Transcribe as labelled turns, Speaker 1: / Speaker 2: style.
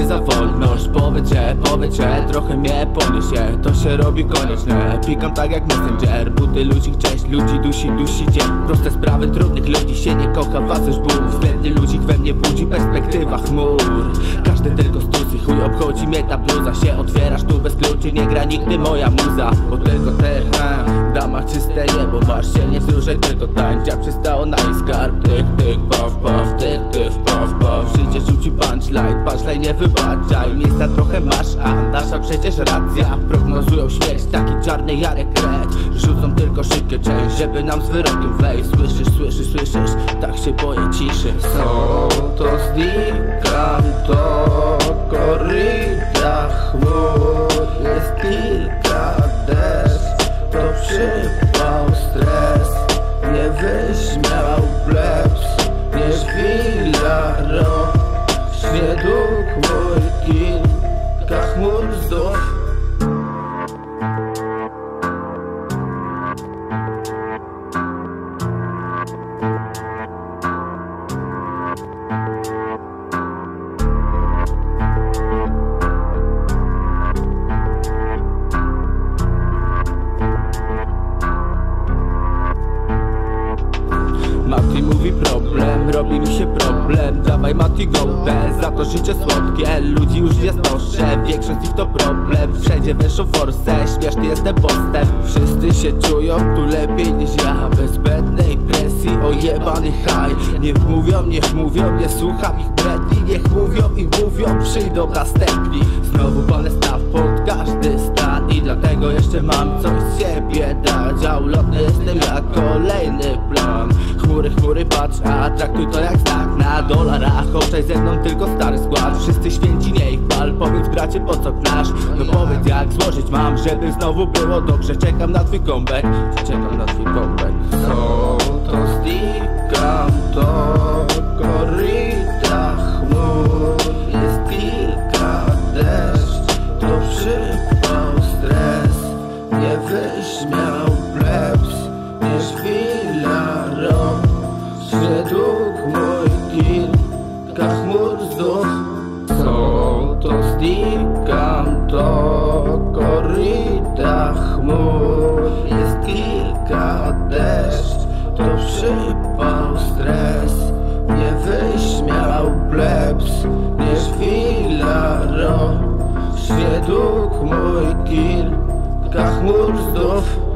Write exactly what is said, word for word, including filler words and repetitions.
Speaker 1: ty za wolność. Powiedz, że, powiedz, że trochę mnie poniesie. To się robi konieczne. Pikam tak jak Messenger. Buty ludzi, cześć ludzi, dusi, dusi dzień. Proste sprawy trudnych ludzi się nie kocha, was już ból. Względny ludzi we mnie budzi perspektywa chmur. Każdy tylko stus i chuj obchodzi mnie ta bluza. Się otwierasz tu bez kluczy, nie gra nigdy moja muza. Bo tylko te, ha, dama czyste niebo. Masz się nie wzruszaj, tylko tańcza przystało na jej skarb. Tyk, tyk, paw, paw, tyk, tyk, paw, paw. Życie rzuci punchline, punchline nie wybaczaj. Miejsca trochę masz, a nasza przecież racja. Prognozują śmierć, taki czarny Jarek Red. Rzucą tylko szybkie część, żeby nam z wyrokiem wejść. Słyszysz, słyszysz, słyszysz, tak się boję ciszy.
Speaker 2: Co to znikam, to koryta chmur. Jest kilka deszcz, to przypał stres. Nie wyśmiał plebs, nie chwila rok. Śnie dług mój, kilka chmur znów.
Speaker 1: Mati mówi problem, robi mi się problem. Dawaj Mati gołtę, za to życie słodkie. Ludzi już nie znoszę, większość z nich to problem. Wszędzie weszło forsę, śmieszny jestem postęp. Wszyscy się czują tu lepiej niż ja. Bez zbędnej presji, ojebany haj. Niech mówią, niech mówią, nie słucham ich bredni. Niech mówią i mówią, przyjdą następni. Znowu palę staw pod każdy stan. I dlatego jeszcze mam coś z siebie dać. A ulotny jestem jak kolejny plan. Chmury, chmury, patrz, a traktuj to jak znak na dolarach. Obczaj ze mną tylko stary skład. Wszyscy święci, nie ich pal. Powiedz bracie, po co knasz? No powiedz jak złożyć mam, żeby znowu było dobrze. Czekam na twój comeback, czekam na twój comeback.
Speaker 2: Co to znikam, to koryta chmur. Jest kilka deszcz, to przypał stres. Nie wyśmiał plebs, nie chwila rok. Śnie dług mój, kilka chmur znów. Co to znikam, to koryta chmur. Jest kilka deszcz, to przypał stres. Nie wyśmiał plebs, nie chwila rok. Śnie dług mój, kilka chmur znów.